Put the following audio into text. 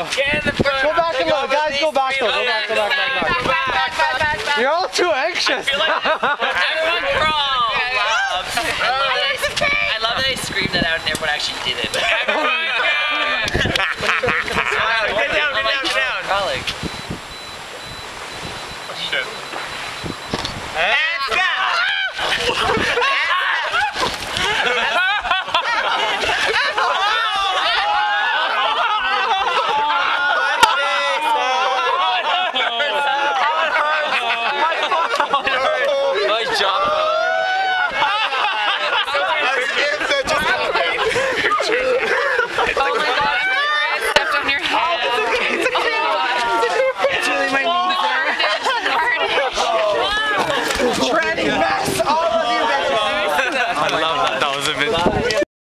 Get in the front. Go back a little, guys. Go back though. Go back. You're all too anxious. Everyone crawl. I love that I screamed that out and everyone actually did it.